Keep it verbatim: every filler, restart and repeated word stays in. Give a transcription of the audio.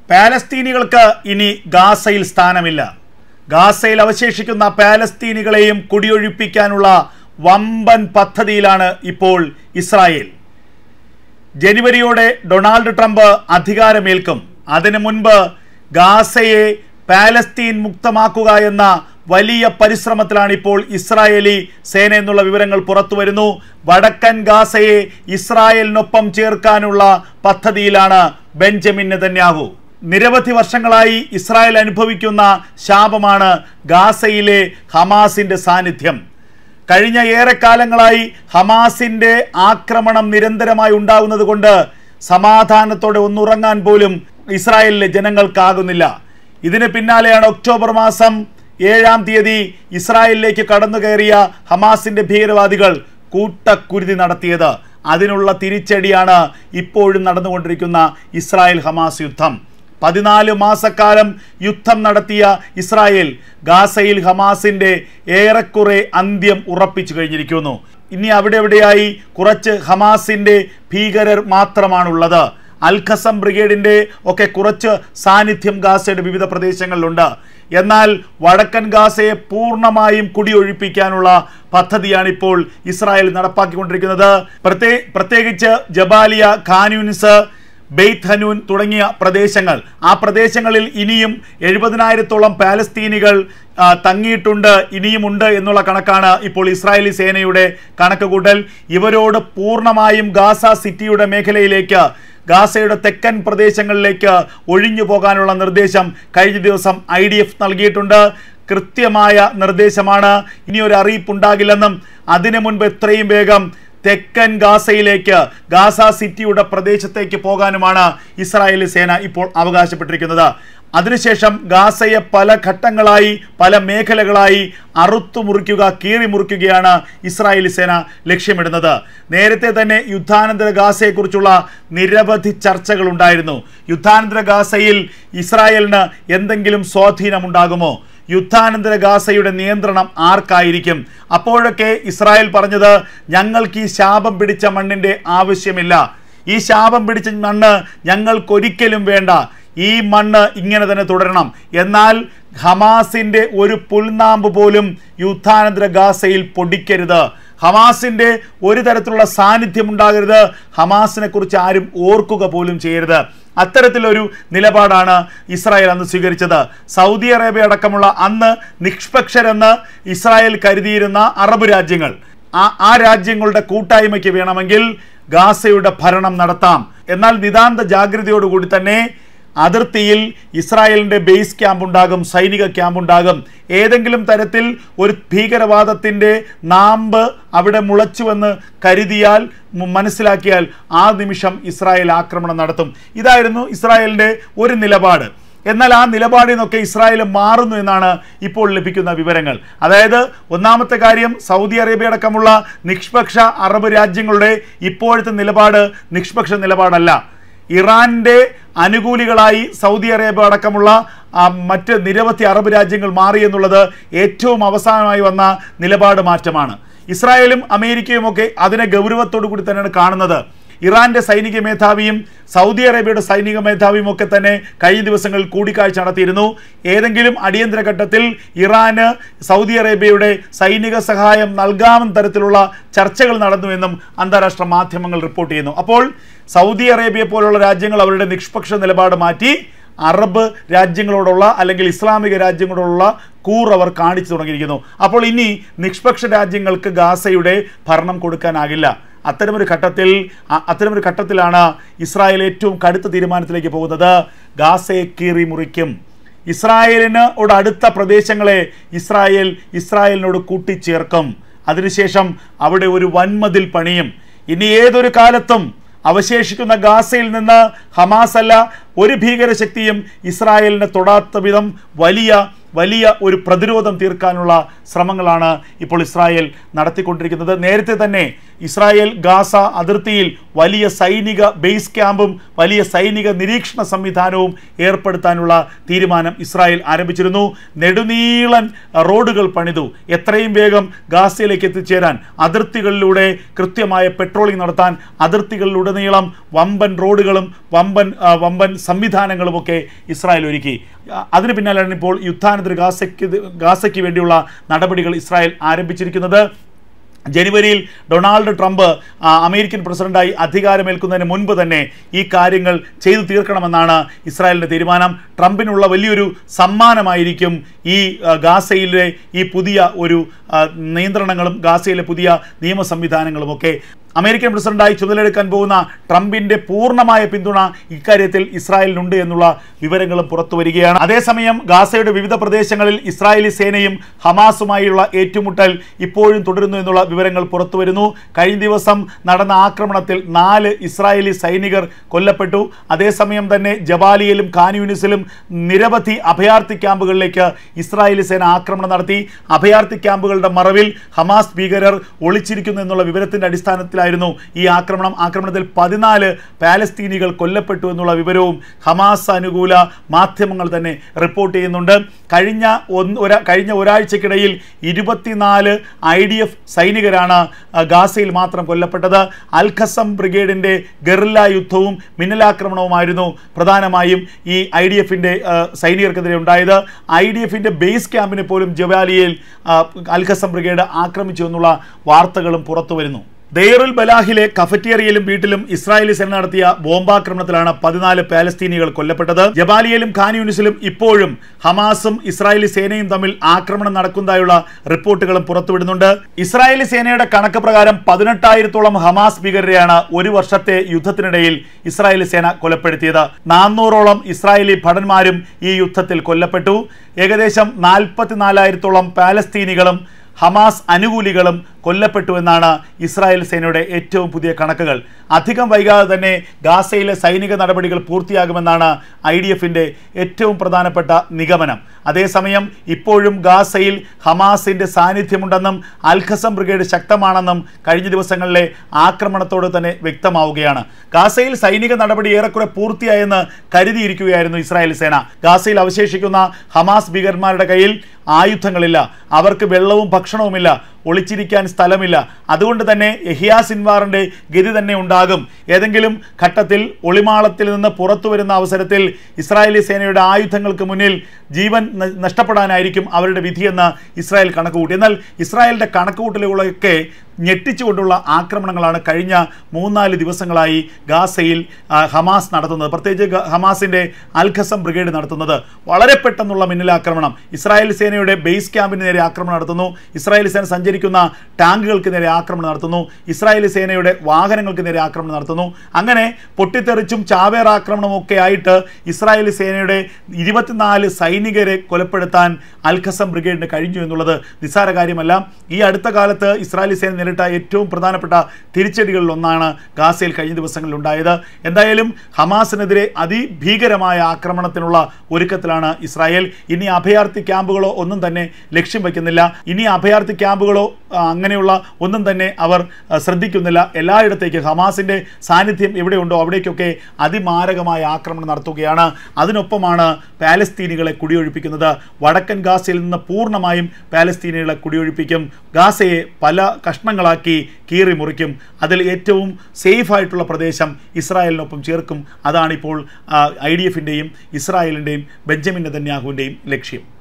പാലസ്തീനികൾക്ക് ഇനി ഗാസയിൽ സ്ഥാനമില്ല. ഗാസയിൽ അവശേഷിക്കുന്ന പാലസ്തീനികളെയും കുടിയൊഴിപ്പിക്കാനുള്ള വമ്പൻ പദ്ധതിയിലാണ് ഇപ്പോൾ ഇസ്രായേൽ. ജനുവരിയോടെ ഡൊണാൾഡ് ട്രംപ് അധികാരമേൽക്കും. അതിനു മുൻപ് ഗാസയെ പാലസ്തീൻ മുക്തമാക്കുക എന്ന വലിയ പരിശ്രമത്തിലാണ് ഇപ്പോൾ ഇസ്രായേലി സേന എന്നുള്ള വിവരങ്ങൾ പുറത്തു വരുന്നു. വടക്കൻ ഗാസയെ ഇസ്രായേലിനൊപ്പം ചേർക്കാനുള്ള പദ്ധതിയിലാണ് ബെഞ്ചമിൻ നെതന്യാഹു. നിരവധി വർഷങ്ങളായി ഇസ്രായേൽ അനുഭവിക്കുന്ന ശാപമാണ് ഗാസയിലെ ഹമാസിന്റെ സാന്നിധ്യം. കഴിഞ്ഞ ഏറെക്കാലങ്ങളായി ഹമാസിന്റെ ആക്രമണം നിരന്തരമായി ഉണ്ടാകുന്നത് കൊണ്ട് സമാധാനത്തോടെ ഒന്നുറങ്ങാൻ പോലും ഇസ്രായേലിലെ ജനങ്ങൾക്കാകുന്നില്ല. ഇതിന് പിന്നാലെയാണ് ഒക്ടോബർ മാസം ഏഴാം തീയതി ഇസ്രായേലിലേക്ക് കടന്നു കയറിയ ഹമാസിന്റെ ഭീകരവാദികൾ കൂട്ടക്കുരുതി നടത്തിയത്. അതിനുള്ള തിരിച്ചടിയാണ് ഇപ്പോഴും നടന്നുകൊണ്ടിരിക്കുന്ന ഇസ്രായേൽ ഹമാസ് യുദ്ധം. പതിനാല് മാസക്കാലം യുദ്ധം നടത്തിയ ഇസ്രായേൽ ഗാസയിൽ ഹമാസിന്റെ ഏറെക്കുറെ അന്ത്യം ഉറപ്പിച്ചു കഴിഞ്ഞിരിക്കുന്നു. ഇനി അവിടെ എവിടെയായി കുറച്ച് ഹമാസിന്റെ ഭീകരർ മാത്രമാണുള്ളത്. അൽഖസം ബ്രിഗേഡിന്റെ ഒക്കെ കുറച്ച് സാന്നിധ്യം ഗാസയുടെ വിവിധ പ്രദേശങ്ങളിലുണ്ട്. എന്നാൽ വടക്കൻ ഗാസയെ പൂർണ്ണമായും കുടിയൊഴിപ്പിക്കാനുള്ള പദ്ധതിയാണ് ഇപ്പോൾ ഇസ്രായേൽ നടപ്പാക്കിക്കൊണ്ടിരിക്കുന്നത്. പ്രത്യേ പ്രത്യേകിച്ച് Jabalia, Khan Younis, Beit Hanoun തുടങ്ങിയ പ്രദേശങ്ങൾ, ആ പ്രദേശങ്ങളിൽ ഇനിയും എഴുപതിനായിരത്തോളം പാലസ്തീനികൾ തങ്ങിയിട്ടുണ്ട്, ഇനിയുമുണ്ട് എന്നുള്ള കണക്കാണ് ഇപ്പോൾ ഇസ്രായേലി സേനയുടെ കണക്കുകൂട്ടൽ. ഇവരോട് പൂർണ്ണമായും ഗാസ സിറ്റിയുടെ മേഖലയിലേക്ക്, ഗാസയുടെ തെക്കൻ പ്രദേശങ്ങളിലേക്ക് ഒഴിഞ്ഞു പോകാനുള്ള നിർദ്ദേശം കഴിഞ്ഞ ദിവസം ഐ ഡി എഫ് നൽകിയിട്ടുണ്ട്. കൃത്യമായ നിർദ്ദേശമാണ്. ഇനിയൊരു അറിയിപ്പുണ്ടാകില്ലെന്നും അതിനു മുൻപ് എത്രയും വേഗം തെക്കൻ ഗാസയിലേക്ക്, ഗാസ സിറ്റിയുടെ പ്രദേശത്തേക്ക് പോകാനുമാണ് ഇസ്രായേലി സേന ഇപ്പോൾ അവകാശപ്പെട്ടിരിക്കുന്നത്. അതിനുശേഷം ഗാസയെ പല ഘട്ടങ്ങളായി, പല മേഖലകളായി അറുത്തു മുറിക്കുക, കീറി മുറിക്കുകയാണ് ഇസ്രായേലി സേന ലക്ഷ്യമിടുന്നത്. നേരത്തെ തന്നെ യുദ്ധാനന്തര ഗാസയെക്കുറിച്ചുള്ള നിരവധി ചർച്ചകൾ ഉണ്ടായിരുന്നു. യുദ്ധാനന്തര ഗാസയിൽ ഇസ്രായേലിന് എന്തെങ്കിലും സ്വാധീനമുണ്ടാകുമോ? യുദ്ധാനന്തര ഗാസയുടെ നിയന്ത്രണം ആർക്കായിരിക്കും? അപ്പോഴൊക്കെ ഇസ്രായേൽ പറഞ്ഞത്, ഞങ്ങൾക്ക് ഈ ശാപം പിടിച്ച മണ്ണിൻ്റെ ആവശ്യമില്ല, ഈ ശാപം പിടിച്ച മണ്ണ് ഞങ്ങൾക്കൊരിക്കലും വേണ്ട, ഈ മണ്ണ് ഇങ്ങനെ തന്നെ തുടരണം. എന്നാൽ ഹമാസിന്റെ ഒരു പുൽനാമ്പ് പോലും യുദ്ധാനന്തര ഗാസയിൽ പൊടിക്കരുത്, ഹമാസിന്റെ ഒരു തരത്തിലുള്ള സാന്നിധ്യം ഉണ്ടാകരുത്, ഹമാസിനെ കുറിച്ച് ആരും ഓർക്കുക പോലും ചെയ്യരുത്. അത്തരത്തിലൊരു നിലപാടാണ് ഇസ്രായേൽ അന്ന് സ്വീകരിച്ചത്. സൗദി അറേബ്യ അടക്കമുള്ള അന്ന് നിഷ്പക്ഷരെന്ന് ഇസ്രായേൽ കരുതിയിരുന്ന അറബ് രാജ്യങ്ങൾ, ആ ആ രാജ്യങ്ങളുടെ കൂട്ടായ്മയ്ക്ക് വേണമെങ്കിൽ ഗാസയുടെ ഭരണം നടത്താം. എന്നാൽ നിതാന്ത ജാഗ്രതയോടുകൂടി തന്നെ അതിർത്തിയിൽ ഇസ്രായേലിൻ്റെ ബേസ് ക്യാമ്പ് ഉണ്ടാകും, സൈനിക ക്യാമ്പ് ഉണ്ടാകും. ഏതെങ്കിലും തരത്തിൽ ഒരു ഭീകരവാദത്തിൻ്റെ നാമ്പ് അവിടെ മുളച്ചുവെന്ന് കരുതിയാൽ, മനസ്സിലാക്കിയാൽ ആ നിമിഷം ഇസ്രായേൽ ആക്രമണം നടത്തും. ഇതായിരുന്നു ഇസ്രായേലിൻ്റെ ഒരു നിലപാട്. എന്നാൽ ആ നിലപാടിൽ നിന്നൊക്കെ ഇസ്രായേൽ മാറുന്നു എന്നാണ് ഇപ്പോൾ ലഭിക്കുന്ന വിവരങ്ങൾ. അതായത് ഒന്നാമത്തെ കാര്യം, സൗദി അറേബ്യ അടക്കമുള്ള നിഷ്പക്ഷ അറബ് രാജ്യങ്ങളുടെ ഇപ്പോഴത്തെ നിലപാട് നിഷ്പക്ഷ നിലപാടല്ല. ഇറാന്റെ അനുകൂലികളായി സൗദി അറേബ്യ അടക്കമുള്ള മറ്റ് നിരവധി അറബ് രാജ്യങ്ങൾ മാറി എന്നുള്ളത് ഏറ്റവും അവസാനമായി വന്ന നിലപാട് മാറ്റമാണ്. ഇസ്രായേലും അമേരിക്കയും ഒക്കെ അതിനെ ഗൗരവത്തോടു കൂടി തന്നെയാണ് കാണുന്നത്. ഇറാന്റെ സൈനിക മേധാവിയും സൗദി അറേബ്യയുടെ സൈനിക മേധാവിയും ഒക്കെ തന്നെ കഴിഞ്ഞ ദിവസങ്ങളിൽ കൂടിക്കാഴ്ച നടത്തിയിരുന്നു. ഏതെങ്കിലും അടിയന്തര ഘട്ടത്തിൽ ഇറാന് സൗദി അറേബ്യയുടെ സൈനിക സഹായം നൽകാവുന്ന തരത്തിലുള്ള ചർച്ചകൾ നടന്നുവെന്നും അന്താരാഷ്ട്ര മാധ്യമങ്ങൾ റിപ്പോർട്ട് ചെയ്യുന്നു. അപ്പോൾ സൗദി അറേബ്യ പോലുള്ള രാജ്യങ്ങൾ അവരുടെ നിഷ്പക്ഷ നിലപാട് മാറ്റി അറബ് രാജ്യങ്ങളോടുള്ള, അല്ലെങ്കിൽ ഇസ്ലാമിക രാജ്യങ്ങളോടുള്ള കൂർ അവർ കാണിച്ചു തുടങ്ങിയിരിക്കുന്നു. അപ്പോൾ ഇനി നിഷ്പക്ഷ രാജ്യങ്ങൾക്ക് ഗാസയുടെ ഭരണം കൊടുക്കാനാകില്ല. അത്തരമൊരു ഘട്ടത്തിൽ അത്തരമൊരു ഘട്ടത്തിലാണ് ഇസ്രായേൽ ഏറ്റവും കടുത്ത തീരുമാനത്തിലേക്ക് പോകുന്നത്. ഗാസയെ കീറി മുറിക്കും. ഇസ്രായേലിനോട് അടുത്ത പ്രദേശങ്ങളെ ഇസ്രായേൽ ഇസ്രായേലിനോട് കൂട്ടിച്ചേർക്കും. അതിനുശേഷം അവിടെ ഒരു വൻമതിൽ പണിയും. ഇനി ഏതൊരു കാലത്തും അവശേഷിക്കുന്ന ഗാസയിൽ നിന്ന് ഹമാസ് അല്ല ഒരു ഭീകരശക്തിയും ഇസ്രായേലിനെ തൊടാത്ത വിധം വലിയ വലിയ ഒരു പ്രതിരോധം തീർക്കാനുള്ള ശ്രമങ്ങളാണ് ഇപ്പോൾ ഇസ്രായേൽ നടത്തിക്കൊണ്ടിരിക്കുന്നത്. നേരത്തെ തന്നെ ഇസ്രായേൽ ഗാസ അതിർത്തിയിൽ വലിയ സൈനിക ബേസ് ക്യാമ്പും വലിയ സൈനിക നിരീക്ഷണ സംവിധാനവും ഏർപ്പെടുത്താനുള്ള തീരുമാനം ഇസ്രായേൽ ആരംഭിച്ചിരുന്നു. നെടുനീളൻ റോഡുകൾ പണിതു. എത്രയും വേഗം ഗാസയിലേക്ക് എത്തിച്ചേരാൻ, അതിർത്തികളിലൂടെ കൃത്യമായ പെട്രോളിംഗ് നടത്താൻ അതിർത്തികളിലുടനീളം വമ്പൻ റോഡുകളും വമ്പൻ വമ്പൻ സംവിധാനങ്ങളുമൊക്കെ ഇസ്രായേൽ ഒരുക്കി. അതിന് പിന്നാലെയാണ് ഇപ്പോൾ യുദ്ധാനന്തര ഗാസയ്ക്ക് ഗാസയ്ക്ക് വേണ്ടിയുള്ള നടപടികൾ ഇസ്രായേൽ ആരംഭിച്ചിരിക്കുന്നത്. ജനുവരിയിൽ ഡൊണാൾഡ് ട്രംപ് അമേരിക്കൻ പ്രസിഡന്റായി അധികാരമേൽക്കുന്നതിന് മുൻപ് തന്നെ ഈ കാര്യങ്ങൾ ചെയ്തു തീർക്കണമെന്നാണ് ഇസ്രായേലിൻ്റെ തീരുമാനം. ട്രംപിനുള്ള വലിയൊരു സമ്മാനമായിരിക്കും ഈ ഗാസയിലെ ഈ പുതിയ ഒരു നിയന്ത്രണങ്ങളും ഗാസയിലെ പുതിയ നിയമ സംവിധാനങ്ങളുമൊക്കെ. അമേരിക്കൻ പ്രസിഡന്റായി ചുമതലയെടുക്കാൻ പോകുന്ന ട്രംപിന്റെ പൂർണ്ണമായ പിന്തുണ ഇക്കാര്യത്തിൽ ഇസ്രായേലിനുണ്ട് എന്നുള്ള വിവരങ്ങളും പുറത്തു വരികയാണ്. അതേസമയം ഗാസയുടെ വിവിധ പ്രദേശങ്ങളിൽ ഇസ്രായേലി സേനയും ഹമാസുമായുള്ള ഏറ്റുമുട്ടൽ ഇപ്പോഴും തുടരുന്നു എന്നുള്ള വിവരങ്ങൾ പുറത്തു വരുന്നു. കഴിഞ്ഞ ദിവസം നടന്ന ആക്രമണത്തിൽ നാല് ഇസ്രായേലി സൈനികർ കൊല്ലപ്പെട്ടു. അതേസമയം തന്നെ ജബാലിയയിലും ഖാൻ യൂനിസിലും നിരവധി അഭയാർത്ഥി ക്യാമ്പുകളിലേക്ക് ഇസ്രായേലി സേന ആക്രമണം നടത്തി. അഭയാർത്ഥി ക്യാമ്പുകളുടെ മറവിൽ ഹമാസ് ഭീകരർ ഒളിച്ചിരിക്കുന്നു എന്നുള്ള വിവരത്തിന്റെ അടിസ്ഥാനത്തിൽ ഈ ആക്രമണം ആക്രമണത്തിൽ പതിനാല് പാലസ്തീനികൾ കൊല്ലപ്പെട്ടു എന്നുള്ള വിവരവും ഹമാസ് അനുകൂല മാധ്യമങ്ങൾ തന്നെ റിപ്പോർട്ട് ചെയ്യുന്നുണ്ട്. കഴിഞ്ഞ ഒന്ന് കഴിഞ്ഞ ഒരാഴ്ചക്കിടയിൽ ഇരുപത്തിനാല് ഐ ഡി എഫ് സൈനികരാണ് ഗാസയിൽ മാത്രം കൊല്ലപ്പെട്ടത്. അൽ ഖസം ബ്രിഗേഡിന്റെ ഗറില്ല യുദ്ധവും മിന്നലാക്രമണവുമായിരുന്നു പ്രധാനമായും ഈ ഐ ഡി എഫിന്റെ സൈനികർക്കെതിരെ ഉണ്ടായത്. ഐ ഡി എഫിന്റെ ബേസ് ക്യാമ്പിനെ പോലും ജബാലിയയിൽ അൽ ഖസം ബ്രിഗേഡ് ആക്രമിച്ചു എന്നുള്ള വാർത്തകളും പുറത്തു വരുന്നു. ദെയറുൽ ബലാഹിലെ കഫറ്റേറിയയിലും വീട്ടിലും ഇസ്രായേലി സേന നടത്തിയ ബോംബാക്രമണത്തിലാണ് പതിനാല് പാലസ്തീനികൾ കൊല്ലപ്പെട്ടത്. ജബാലിയയിലും ഖാൻ യൂനിസിലും ഇപ്പോഴും ഹമാസും ഇസ്രായേലി സേനയും തമ്മിൽ ആക്രമണം നടക്കുന്നതായുള്ള റിപ്പോർട്ടുകളും പുറത്തുവിടുന്നുണ്ട്. ഇസ്രായേലി സേനയുടെ കണക്ക് പ്രകാരം പതിനെട്ടായിരത്തോളം ഹമാസ് ഭീകരരെയാണ് ഒരു വർഷത്തെ യുദ്ധത്തിനിടയിൽ ഇസ്രായേലി സേന കൊലപ്പെടുത്തിയത്. നാനൂറോളം ഇസ്രായേലി ഭടന്മാരും ഈ യുദ്ധത്തിൽ കൊല്ലപ്പെട്ടു. ഏകദേശം നാൽപ്പത്തിനാലായിരത്തോളം പാലസ്തീനികളും ഹമാസ് അനുകൂലികളും കൊല്ലപ്പെട്ടു എന്നാണ് ഇസ്രായേൽ സേനയുടെ ഏറ്റവും പുതിയ കണക്കുകൾ. അധികം വൈകാതെ തന്നെ ഗാസയിലെ സൈനിക നടപടികൾ പൂർത്തിയാകുമെന്നാണ് ഐ ഡി എഫിൻ്റെ ഏറ്റവും പ്രധാനപ്പെട്ട നിഗമനം. അതേസമയം ഇപ്പോഴും ഗാസയിൽ ഹമാസിൻ്റെ സാന്നിധ്യമുണ്ടെന്നും അൽ ഖസം ബ്രിഗേഡ് ശക്തമാണെന്നും കഴിഞ്ഞ ദിവസങ്ങളിലെ ആക്രമണത്തോട് തന്നെ വ്യക്തമാവുകയാണ്. ഗാസയിൽ സൈനിക നടപടി ഏറെക്കുറെ പൂർത്തിയായെന്ന് കരുതിയിരിക്കുകയായിരുന്നു ഇസ്രായേൽ സേന. ഗാസയിൽ അവശേഷിക്കുന്ന ഹമാസ് ഭീകരന്മാരുടെ കയ്യിൽ ആയുധങ്ങളില്ല, അവർക്ക് വെള്ളവും ഭക്ഷണവുമില്ല, ഒളിച്ചിരിക്കാൻ സ്ഥലമില്ല. അതുകൊണ്ട് തന്നെ യഹിയ സിൻവാറിൻ്റെ ഗതി തന്നെ ഉണ്ടാകും. ഏതെങ്കിലും ഘട്ടത്തിൽ ഒളിമാളത്തിൽ നിന്ന് പുറത്തു വരുന്ന അവസരത്തിൽ ഇസ്രായേലി സേനയുടെ ആയുധങ്ങൾക്ക് മുന്നിൽ ജീവൻ നഷ്ടപ്പെടാനായിരിക്കും അവരുടെ വിധിയെന്ന് ഇസ്രായേൽ കണക്കുകൂട്ടി. എന്നാൽ ഇസ്രായേലിൻ്റെ കണക്കുകൂട്ടലുകളൊക്കെ ഞെട്ടിച്ചുകൊണ്ടുള്ള ആക്രമണങ്ങളാണ് കഴിഞ്ഞ മൂന്നാല് ദിവസങ്ങളായി ഗാസയിൽ ഹമാസ് നടത്തുന്നത്. പ്രത്യേകിച്ച് ഹമാസിൻ്റെ അൽ ഖസം ബ്രിഗേഡ് നടത്തുന്നത് വളരെ പെട്ടെന്നുള്ള മിന്നലാക്രമണം. ഇസ്രായേൽ സേനയുടെ ബേസ് ക്യാമ്പിന് നേരെ ആക്രമണം നടത്തുന്നു. ഇസ്രായേൽ സേന സഞ്ചരിക്കുന്ന ടാങ്കുകൾക്ക് നേരെ ആക്രമണം നടത്തുന്നു. ഇസ്രായേലി സേനയുടെ വാഹനങ്ങൾക്ക് നേരെ ആക്രമണം നടത്തുന്നു. അങ്ങനെ പൊട്ടിത്തെറിച്ചും ചാവേർ ആക്രമണവും ഒക്കെ ആയിട്ട് ഇസ്രായേലി സേനയുടെ ഇരുപത്തിനാല് സൈനികരെ കൊലപ്പെടുത്താൻ അൽ ഖസം ബ്രിഗേഡിന് കഴിഞ്ഞു എന്നുള്ളത് നിസ്സാര കാര്യമല്ല. ഈ അടുത്ത കാലത്ത് ഇസ്രായേലി സേന നേരിട്ട ഏറ്റവും പ്രധാനപ്പെട്ട തിരിച്ചടികളിൽ ഒന്നാണ് ഗാസയിൽ കഴിഞ്ഞ ദിവസങ്ങളിൽ ഉണ്ടായത്. എന്തായാലും ഹമാസിനെതിരെ അതിഭീകരമായ ആക്രമണത്തിനുള്ള ഒരുക്കത്തിലാണ് ഇസ്രായേൽ. ഇനി അഭയാർത്ഥി ക്യാമ്പുകളോ ഒന്നും തന്നെ ലക്ഷ്യം വയ്ക്കുന്നില്ല. ഇനി അഭയാർത്ഥി ക്യാമ്പുകളോ അങ്ങനെയുള്ള ഒന്നും തന്നെ അവർ ശ്രദ്ധിക്കുന്നില്ല. എല്ലായിടത്തേക്കും ഹമാസിൻ്റെ സാന്നിധ്യം എവിടെയുണ്ടോ അവിടേക്കൊക്കെ അതിമാരകമായ ആക്രമണം നടത്തുകയാണ്. അതിനൊപ്പമാണ് പാലസ്തീനികളെ കുടിയൊഴിപ്പിക്കുന്നത്. വടക്കൻ ഗാസയിൽ നിന്ന് പൂർണ്ണമായും പാലസ്തീനികളെ കുടിയൊഴിപ്പിക്കും. ഗാസയെ പല കഷ്ണങ്ങളാക്കി കീറി മുറിക്കും. അതിൽ ഏറ്റവും സേഫ് ആയിട്ടുള്ള പ്രദേശം ഇസ്രായേലിനൊപ്പം ചേർക്കും. അതാണിപ്പോൾ ഐ ഡി എഫിൻ്റെയും ഇസ്രായേലിൻ്റെയും ബെഞ്ചമിൻ നെതന്യാഹുവിൻ്റെയും ലക്ഷ്യം.